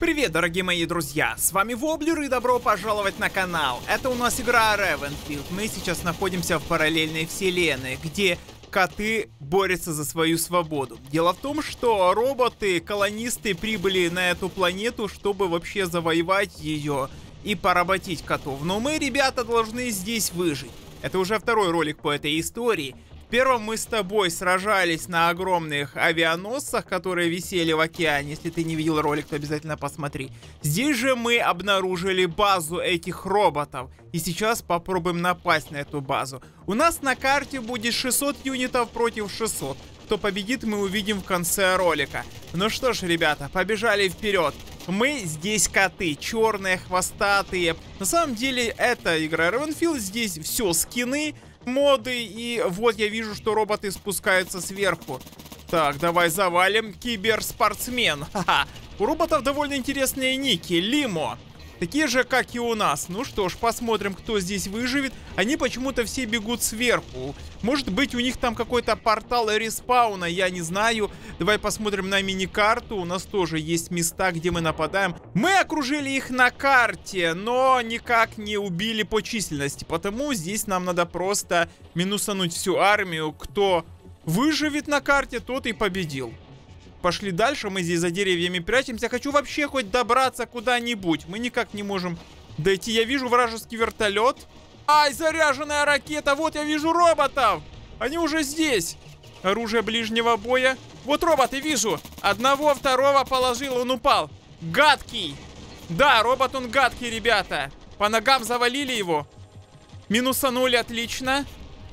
Привет, дорогие мои друзья, с вами Воблер и добро пожаловать на канал. Это у нас игра Ravenfield. Мы сейчас находимся в параллельной вселенной, где коты борются за свою свободу. Дело в том, что роботы-колонисты прибыли на эту планету, чтобы вообще завоевать ее и поработить котов. Но мы, ребята, должны здесь выжить. Это уже второй ролик по этой истории. В первом мы с тобой сражались на огромных авианосцах, которые висели в океане. Если ты не видел ролик, то обязательно посмотри. Здесь же мы обнаружили базу этих роботов. И сейчас попробуем напасть на эту базу. У нас на карте будет 600 юнитов против 600. Кто победит, мы увидим в конце ролика. Ну что ж, ребята, побежали вперед. Мы здесь коты, черные, хвостатые. На самом деле, это игра Ravenfield. Здесь все скины, моды, и вот я вижу, что роботы спускаются сверху. Так, давай завалим. Киберспортсмен. Ха-ха. У роботов довольно интересные ники. Лимо. Такие же, как и у нас. Ну что ж, посмотрим, кто здесь выживет. Они почему-то все бегут сверху. Может быть, у них там какой-то портал респауна, я не знаю. Давай посмотрим на мини-карту. У нас тоже есть места, где мы нападаем. Мы окружили их на карте, но никак не убили по численности. Потому здесь нам надо просто минусануть всю армию. Кто выживет на карте, тот и победил. Пошли дальше, мы здесь за деревьями прячемся. Хочу вообще хоть добраться куда-нибудь. Мы никак не можем дойти. Я вижу вражеский вертолет. Ай, заряженная ракета. Вот я вижу роботов. Они уже здесь. Оружие ближнего боя. Вот роботы вижу. Одного, второго положил, он упал. Гадкий. Да, робот он гадкий, ребята. По ногам завалили его. Минусанули, отлично.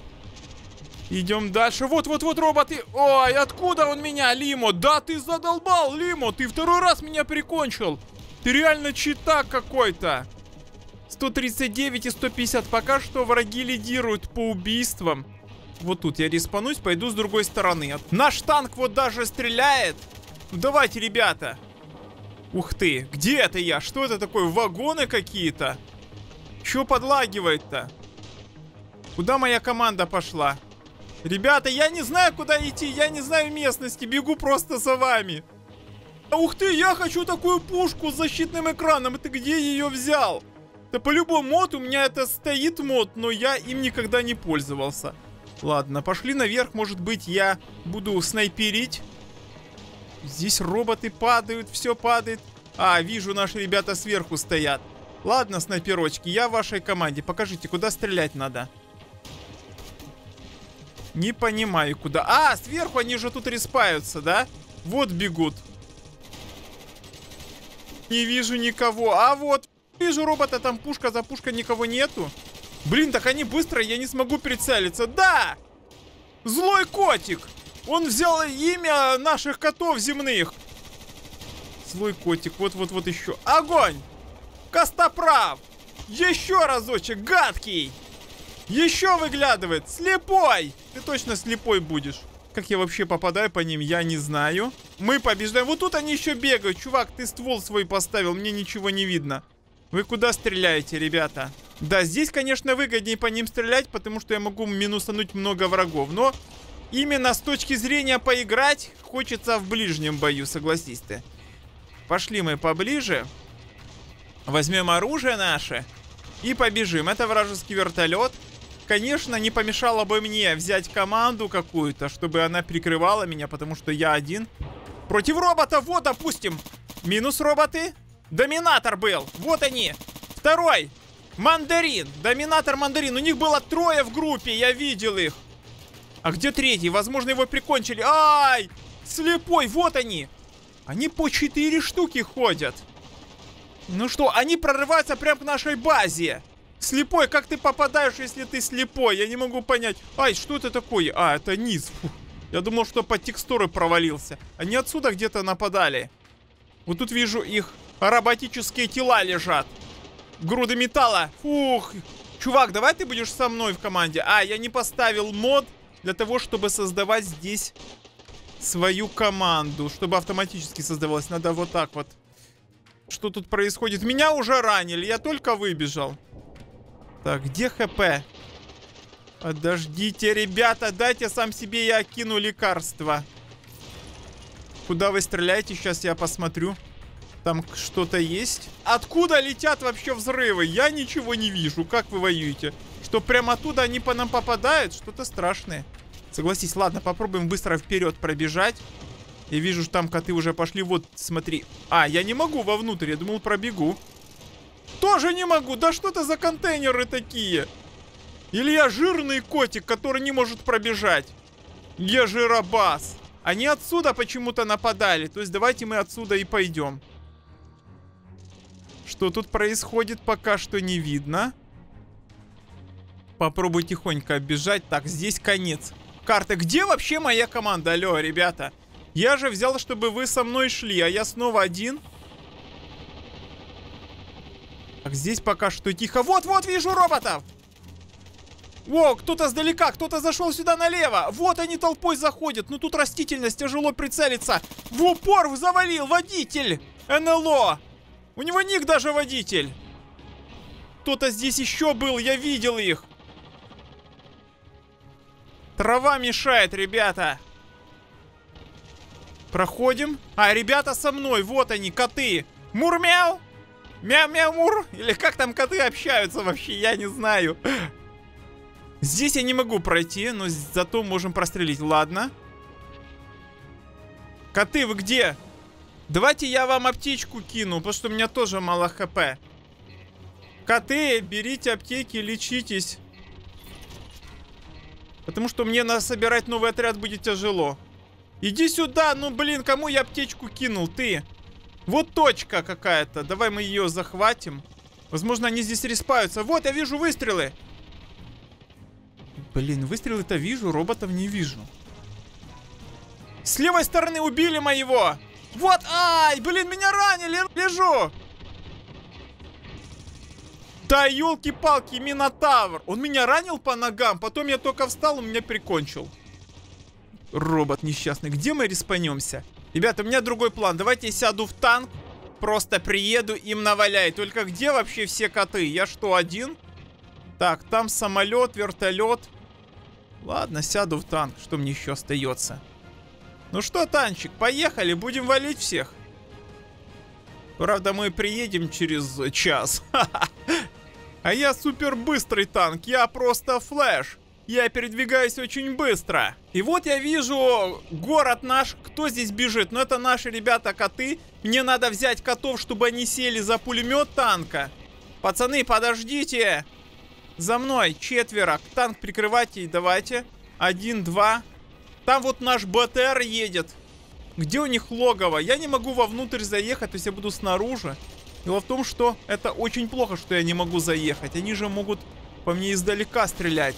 Идем дальше. Вот роботы. Ой, откуда он меня, Лимо? Да ты задолбал, Лимо. Ты второй раз меня прикончил. Ты реально чита какой-то. 139 и 150. Пока что враги лидируют по убийствам. Вот тут я респанусь, пойду с другой стороны. Наш танк вот даже стреляет. Ну, давайте, ребята. Ух ты, где это я? Что это такое? Вагоны какие-то? Чё подлагивает-то? Куда моя команда пошла? Ребята, я не знаю, куда идти, я не знаю местности, бегу просто за вами. Ух ты, я хочу такую пушку с защитным экраном, ты где ее взял? Да по-любому мод, у меня это стоит мод, но я им никогда не пользовался. Ладно, пошли наверх, может быть я буду снайперить. Здесь роботы падают, все падает. А, вижу, наши ребята сверху стоят. Ладно, снайперочки, я в вашей команде, покажите, куда стрелять надо. Не понимаю, куда. А, сверху они же тут респаются, да? Вот бегут. Не вижу никого. А вот, вижу робота, там пушка за пушкой, никого нету. Блин, так они быстро, я не смогу прицелиться. Да! Злой котик! Он взял имя наших котов земных. Злой котик, вот еще. Огонь! Костоправ! Еще разочек, гадкий! Еще выглядывает! Слепой! Ты точно слепой будешь. Как я вообще попадаю по ним, я не знаю. Мы побеждаем. Вот тут они еще бегают. Чувак, ты ствол свой поставил, мне ничего не видно. Вы куда стреляете, ребята? Да, здесь, конечно, выгоднее по ним стрелять, потому что я могу минусануть много врагов. Но именно с точки зрения поиграть, хочется в ближнем бою, согласись ты. Пошли мы поближе. Возьмем оружие наше и побежим. Это вражеский вертолет. Конечно, не помешало бы мне взять команду какую-то, чтобы она прикрывала меня, потому что я один. Против робота, вот, допустим. Минус роботы. Доминатор был, вот они. Второй. Мандарин. Доминатор, мандарин. У них было трое в группе, я видел их. А где третий? Возможно, его прикончили. Ай! Слепой, вот они. Они по 4 штуки ходят. Ну что, они прорываются прямо к нашей базе. Слепой, как ты попадаешь, если ты слепой? Я не могу понять. Ай, что это такое? А, это низ. Фух. Я думал, что под текстурой провалился. Они отсюда где-то нападали. Вот тут вижу их роботические тела лежат. Груды металла. Фух. Чувак, давай ты будешь со мной в команде. А, я не поставил мод для того, чтобы создавать здесь свою команду. Чтобы автоматически создавалось. Надо вот так вот. Что тут происходит? Меня уже ранили. Я только выбежал. Так, где ХП? Подождите, ребята, дайте сам себе я кину лекарство. Куда вы стреляете? Сейчас я посмотрю. Там что-то есть. Откуда летят вообще взрывы? Я ничего не вижу. Как вы воюете? Что прямо оттуда они по нам попадают? Что-то страшное. Согласись, ладно, попробуем быстро вперед пробежать. Я вижу, что там коты уже пошли. Вот, смотри. А, я не могу вовнутрь, я думал, пробегу. Тоже не могу. Да что это за контейнеры такие? Или я жирный котик, который не может пробежать? Я жиробас. Они отсюда почему-то нападали. То есть давайте мы отсюда и пойдем. Что тут происходит, пока что не видно. Попробуй тихонько оббежать. Так, здесь конец карты. Где вообще моя команда? Алло, ребята. Я же взял, чтобы вы со мной шли, а я снова один. Так, здесь пока что тихо. Вот-вот, вижу роботов. О, кто-то сдалека, кто-то зашел сюда налево. Вот они толпой заходят. Ну тут растительность, тяжело прицелиться. В упор завалил водитель НЛО. У него ник даже водитель. Кто-то здесь еще был, я видел их. Трава мешает, ребята. Проходим. А, ребята со мной, вот они, коты. Мур-мяу. Мяу-мяу-мур. Или как там коты общаются вообще, я не знаю. Здесь я не могу пройти, но зато можем прострелить. Ладно. Коты, вы где? Давайте я вам аптечку кину, потому что у меня тоже мало хп. Коты, берите аптеки, лечитесь. Потому что мне надо собирать новый отряд будет тяжело. Иди сюда, ну блин, кому я аптечку кинул? Ты. Вот точка какая-то. Давай мы ее захватим. Возможно, они здесь респаются. Вот, я вижу выстрелы. Блин, выстрелы-то вижу, роботов не вижу. С левой стороны убили моего. Вот, ай, блин, меня ранили, лежу. Да елки-палки, Минотавр. Он меня ранил по ногам, потом я только встал, он меня прикончил. Робот несчастный. Где мы респанемся? Ребята, у меня другой план. Давайте я сяду в танк, просто приеду, им наваляй. Только где вообще все коты? Я что, один? Так, там самолет, вертолет. Ладно, сяду в танк. Что мне еще остается? Ну что, танчик, поехали, будем валить всех. Правда, мы приедем через час. А я супер быстрый танк, я просто флэш. Я передвигаюсь очень быстро. И вот я вижу город наш. Кто здесь бежит? Ну это наши ребята коты. Мне надо взять котов, чтобы они сели за пулемет танка. Пацаны, подождите. За мной 4. Танк прикрывайте, давайте. 1, 2. Там вот наш БТР едет. Где у них логово? Я не могу вовнутрь заехать, то есть я буду снаружи. Дело в том, что это очень плохо, что я не могу заехать. Они же могут по мне издалека стрелять.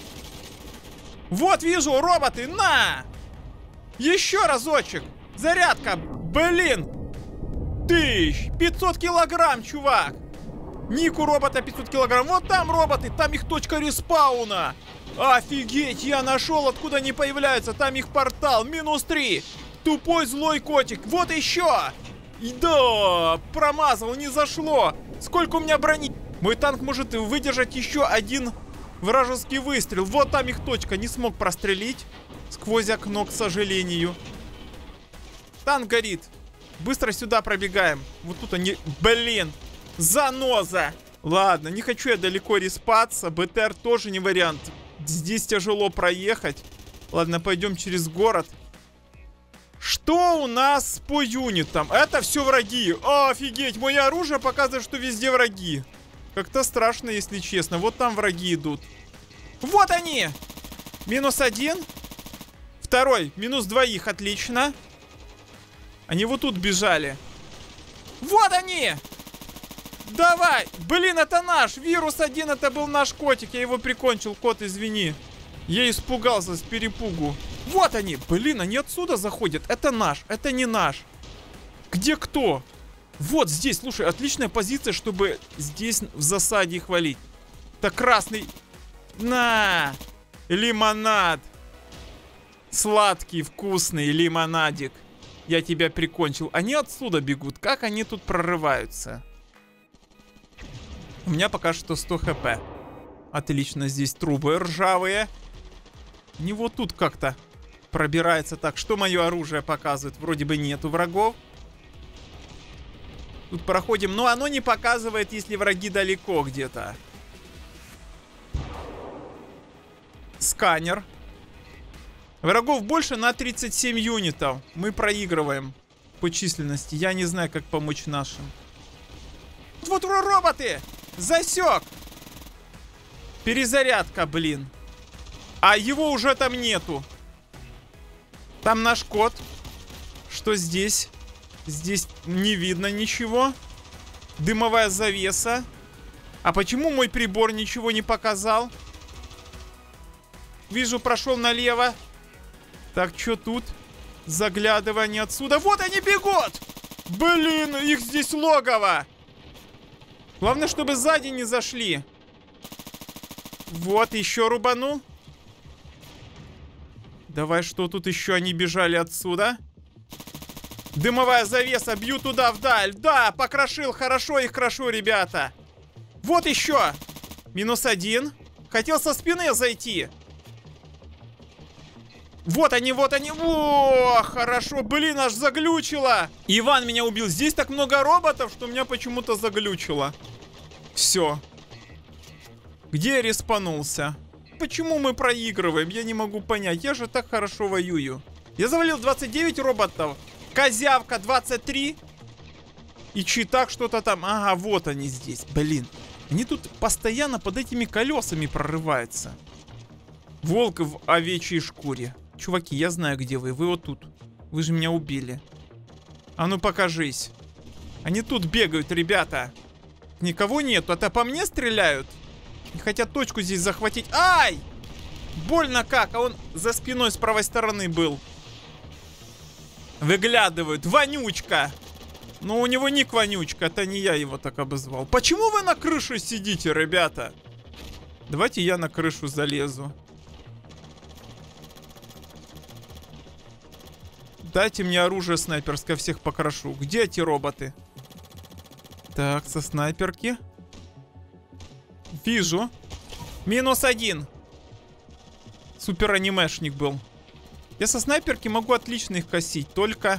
Вот вижу роботы, на! Еще разочек. Зарядка, блин. 500 килограмм, чувак. Ник у робота 500 килограмм. Вот там роботы, там их точка респауна. Офигеть, я нашел, откуда они появляются. Там их портал, -3. Тупой злой котик. Вот еще. И да, промазал, не зашло. Сколько у меня брони? Мой танк может выдержать еще один вражеский выстрел. Вот там их точка. Не смог прострелить сквозь окно, к сожалению. Танк горит. Быстро сюда пробегаем. Вот тут они... Блин. Заноза. Ладно, не хочу я далеко респаться. БТР тоже не вариант. Здесь тяжело проехать. Ладно, пойдем через город. Что у нас по юнитам? Это все враги. Офигеть, мое оружие показывает, что везде враги. Как-то страшно, если честно. Вот там враги идут. Вот они! -1. Второй, -2, отлично. Они вот тут бежали. Вот они! Давай! Блин, это наш! Вирус 1, это был наш котик. Я его прикончил, кот, извини. Я испугался с перепугу. Вот они! Блин, они отсюда заходят. Это наш, это не наш. Где кто? Вот здесь, слушай, отличная позиция, чтобы здесь в засаде их валить. Это красный. На! Лимонад. Сладкий, вкусный лимонадик. Я тебя прикончил. Они отсюда бегут. Как они тут прорываются? У меня пока что 100 хп. Отлично, здесь трубы ржавые. Не вот тут как-то пробирается. Так, что мое оружие показывает? Вроде бы нету врагов. Тут проходим, но оно не показывает, если враги далеко где-то. Сканер. Врагов больше на 37 юнитов. Мы проигрываем по численности. Я не знаю, как помочь нашим. Вот роботы! Засек! Перезарядка, блин. А его уже там нету. Там наш кот. Что здесь? Здесь не видно ничего. Дымовая завеса. А почему мой прибор ничего не показал? Вижу, прошел налево. Так, что тут? Заглядывание отсюда. Вот они бегут! Блин, их здесь логово. Главное, чтобы сзади не зашли. Вот, еще рубанул. Давай, что тут еще? Они бежали отсюда. Дымовая завеса, бью туда вдаль. Да, покрошил, хорошо их крошу, ребята. Вот еще. -1. Хотел со спины зайти. Вот они, вот они. О, хорошо, блин, аж заглючило. Иван меня убил. Здесь так много роботов, что меня почему-то заглючило. Все. Где я респанулся? Почему мы проигрываем? Я не могу понять. Я же так хорошо воюю. Я завалил 29 роботов. Козявка 23. И читак что-то там. Ага, вот они здесь. Блин. Они тут постоянно под этими колесами прорываются. Волк в овечьей шкуре. Чуваки, я знаю, где вы. Вы вот тут. Вы же меня убили. А ну покажись. Они тут бегают, ребята. Никого нету. Это по мне стреляют? Не хотят точку здесь захватить. Ай! Больно как. А он за спиной с правой стороны был. Выглядывают. Вонючка. Но у него ник Вонючка. Это не я его так обозвал. Почему вы на крыше сидите, ребята? Давайте я на крышу залезу. Дайте мне оружие снайперское, всех покрошу. Где эти роботы? Так, со снайперки. Вижу. -1. Супер анимешник был. Я со снайперки могу отлично их косить. Только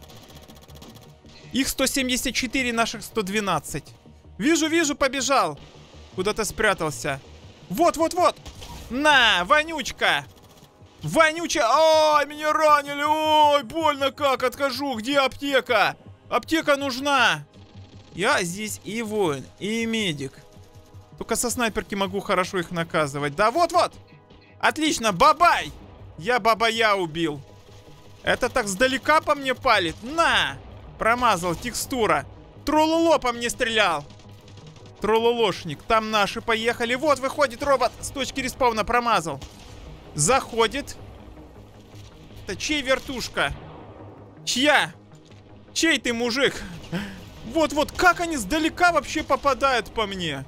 их 174, наших 112. Вижу, вижу, побежал. Куда-то спрятался. Вот, вот, вот. На, Вонючка. Вонюча. Ой, меня ранили. Ой, больно как. Отхожу. Где аптека? Аптека нужна. Я здесь и воин, и медик. Только со снайперки могу хорошо их наказывать. Да, вот-вот. Отлично, бабай. Я бабая убил. Это так сдалека по мне палит. На. Промазал, текстура. Трололо по мне стрелял. Трололошник. Там наши поехали. Вот, выходит робот с точки респауна. Промазал. Заходит. Это чей вертушка? Чья? Чей ты, мужик? Вот-вот, как они сдалека вообще попадают по мне?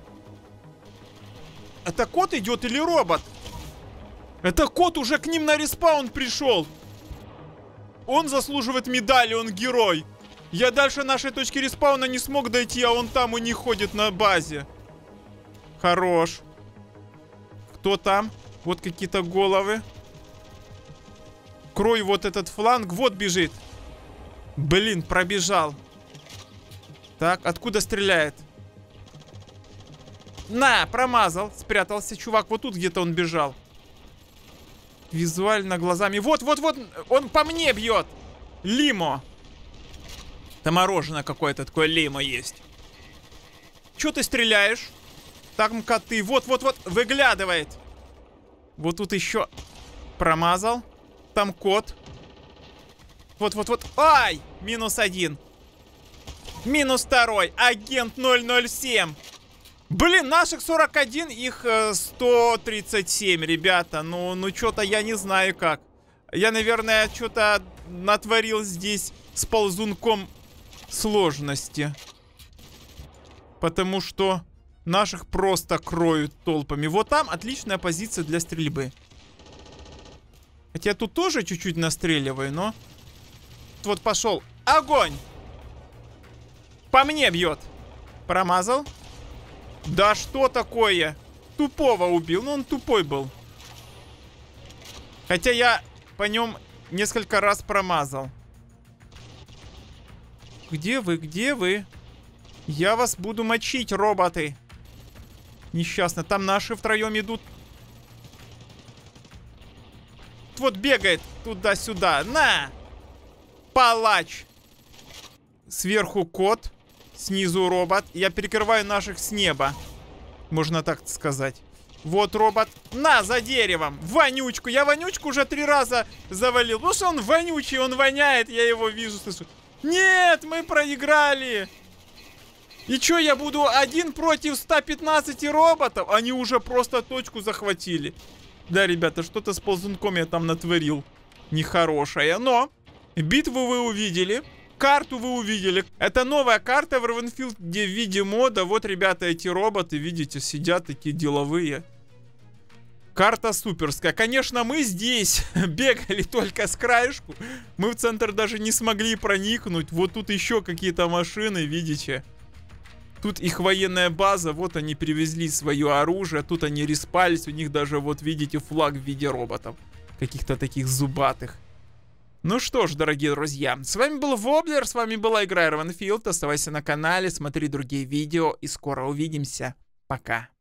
Это кот идет или робот? Это кот уже к ним на респаун пришел. Он заслуживает медали, он герой. Я дальше нашей точки респауна не смог дойти, а он там у них ходит на базе. Хорош. Кто там? Вот какие-то головы. Крой вот этот фланг. Вот бежит. Блин, пробежал. Так, откуда стреляет? На, промазал. Спрятался чувак. Вот тут где-то он бежал. Визуально глазами. Вот, вот, вот. Он по мне бьет. Лимо. Там мороженое какое-то такое лимо есть. Че ты стреляешь? Там коты. Вот, вот, вот. Выглядывает. Вот тут еще промазал. Там кот. Вот, вот, вот. Ай! -1. -2. Агент 007. Блин, наших 41, их 137, ребята. Ну что-то я не знаю как. Я, наверное, что-то натворил здесь с ползунком сложности. Потому что наших просто кроют толпами. Вот там отличная позиция для стрельбы. Хотя я тут тоже чуть-чуть настреливаю, но... Вот пошел. Огонь! По мне бьет. Промазал. Да что такое? Тупого убил. Ну, он тупой был. Хотя я по нем несколько раз промазал. Где вы? Где вы? Я вас буду мочить, роботы. Несчастно. Там наши втроем идут. Вот бегает туда-сюда. На! Палач! Сверху кот. Снизу робот. Я перекрываю наших с неба. Можно так сказать. Вот робот. На, за деревом. Вонючку. Я вонючку уже 3 раза завалил. Потому что он вонючий, он воняет. Я его вижу, слышу. Нет, мы проиграли. И чё, я буду один против 115 роботов? Они уже просто точку захватили. Да, ребята, что-то с ползунком я там натворил. Нехорошее. Но битву вы увидели. Карту вы увидели. Это новая карта в Ravenfield, где в виде мода. Вот, ребята, эти роботы, видите, сидят такие деловые. Карта суперская. Конечно, мы здесь бегали только с краешку. Мы в центр даже не смогли проникнуть. Вот тут еще какие-то машины, видите. Тут их военная база. Вот они привезли свое оружие. Тут они респались. У них даже, вот видите, флаг в виде роботов. Каких-то таких зубатых. Ну что ж, дорогие друзья, с вами был Воблер, с вами была игра Ravenfield. Оставайся на канале, смотри другие видео и скоро увидимся. Пока.